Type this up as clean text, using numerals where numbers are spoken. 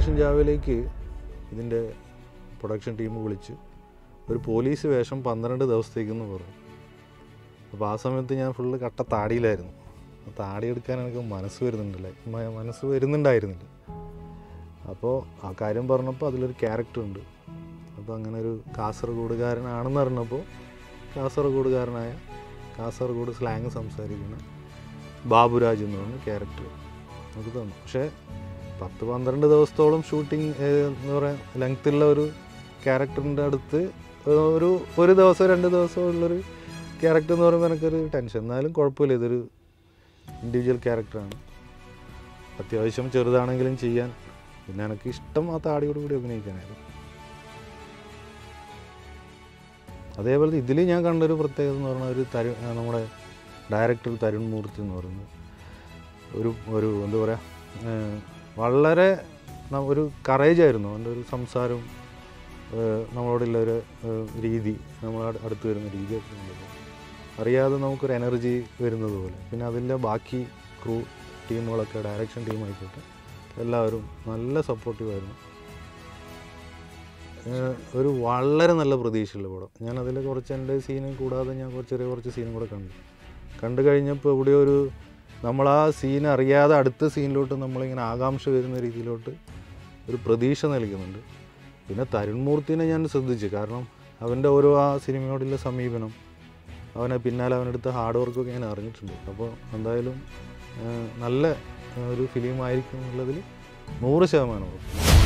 Location ജാവയിലേക്ക് ഇതിൻ്റെ production team വിളിച്ച് ഒരു പോലീസ് വേഷം 12 ദിവസത്തേക്കെന്ന് പറഞ്ഞു. അപ്പോൾ ആ സമയത്ത് ഞാൻ ഫുള്ള് കട്ട താടിയിലായിരുന്നു. താടി എടുക്കാൻ എനിക്ക് മനസ്സ് വരുന്നുണ്ടായിരുന്നില്ല. അപ്പോൾ ആ കാര്യം പറഞ്ഞപ്പോൾ അതിലൊരു ക്യാരക്ടറുണ്ട്. അപ്പോൾ അങ്ങനെ ഒരു കാസർഗോഡുകാരനാണെന്ന് പറഞ്ഞപ്പോൾ കാസർഗോഡുകാരനായ കാസർഗോഡ് സ്ലാങ് സംസാരിക്കുന്ന ബാബുരാജ് എന്ന് പറഞ്ഞ ക്യാരക്ടർ നമുക്ക് തന്നു. പക്ഷേ 10-12 ദിവസത്തോളം ഷൂട്ടിങ് എന്ന് പറയാൻ ലെങ്ത്തുള്ള ഒരു ക്യാരക്ടറിൻ്റെ അടുത്ത് ഒരു ദിവസം 2 ദിവസം ഉള്ളൊരു ക്യാരക്ടർ എന്ന് പറയുമ്പോൾ എനിക്കൊരു ടെൻഷൻ. എന്നാലും കുഴപ്പമില്ല, ഇതൊരു ഇൻഡിവിജ്വൽ ക്യാരക്ടറാണ്. അത്യാവശ്യം ചെറുതാണെങ്കിലും ചെയ്യാൻ. പിന്നെ എനിക്ക് ഇഷ്ടം ആ താടിയോട് കൂടി അഭിനയിക്കാനായിരുന്നു. അതേപോലെ ഇതിൽ ഞാൻ കണ്ടൊരു പ്രത്യേകത എന്ന് പറഞ്ഞാൽ നമ്മുടെ ഡയറക്ടർ തരുൺ മൂർത്തി എന്ന് പറയുന്നത് ഒരു എന്താ പറയുക, വളരെ ഒരു കറേജായിരുന്നു. അവൻ്റെ ഒരു സംസാരവും നമ്മളോടുള്ള ഒരു രീതി, നമ്മൾ അടുത്ത് വരുന്ന രീതിയൊക്കെ ഉള്ളത് അറിയാതെ നമുക്കൊരു എനർജി വരുന്നത് പോലെ. പിന്നെ അതിൻ്റെ ബാക്കി ക്രൂ ടീമുകളൊക്കെ, ഡയറക്ഷൻ ടീമായിക്കോട്ടെ, എല്ലാവരും നല്ല സപ്പോർട്ടീവായിരുന്നു. ഒരു വളരെ നല്ല പ്രതീക്ഷയുള്ള പടം. ഞാനതിൽ കുറച്ച് എൻ്റെ സീനും കൂടാതെ ഞാൻ കുറച്ച് സീനും കൂടെ കണ്ടു കഴിഞ്ഞപ്പോൾ ഇവിടെ നമ്മൾ ആ സീൻ അറിയാതെ അടുത്ത സീനിലോട്ട് നമ്മളിങ്ങനെ ആകാംക്ഷ വരുന്ന രീതിയിലോട്ട് ഒരു പ്രതീക്ഷ നൽകുന്നുണ്ട്. പിന്നെ തരുൺ മൂർത്തിനെ ഞാൻ ശ്രദ്ധിച്ചു. കാരണം അവൻ്റെ ആ സിനിമയോടുള്ള സമീപനം, പിന്നാലെ അവനെടുത്ത ഹാർഡ് വർക്കൊക്കെ ഞാൻ അറിഞ്ഞിട്ടുണ്ട്. അപ്പോൾ എന്തായാലും നല്ല ഒരു ഫിലിമായിരിക്കും എന്നുള്ളതിൽ 100%